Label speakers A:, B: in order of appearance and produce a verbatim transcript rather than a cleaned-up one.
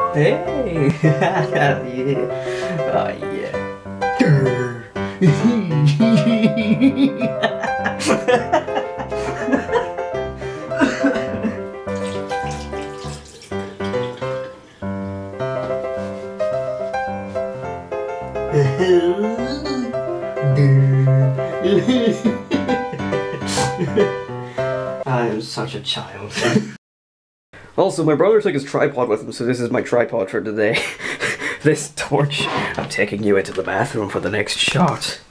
A: Hey! Yeah. Oh yeah. I am such a child. Also, my brother took his tripod with him, so this is my tripod for today. This torch. I'm taking you into the bathroom for the next shot.